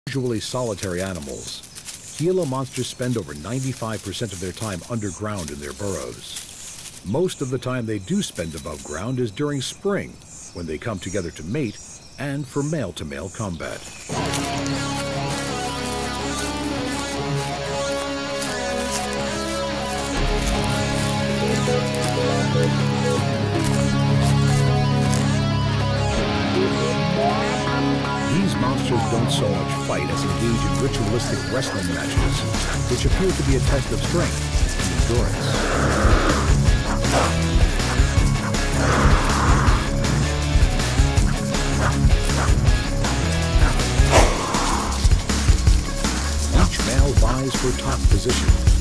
Usually solitary animals, Gila monsters spend over 95% of their time underground in their burrows. Most of the time they do spend above ground is during spring, when they come together to mate and for male-to-male combat. These monsters don't so much fight as engage in ritualistic wrestling matches, which appear to be a test of strength and endurance. Each male vies for top position.